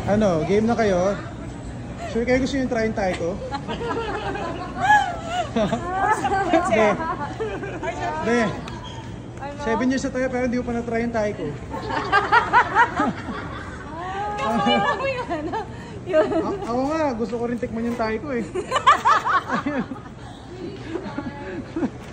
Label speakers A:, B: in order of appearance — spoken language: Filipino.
A: Ano, game na kayo? Sure kayo gusto yung try yung tayo ko? Be. Be. 7 years na tayo pero hindi ko pa na-try yung tayo ko. Ako nga, gusto ko rin tikman yung tayo ko eh.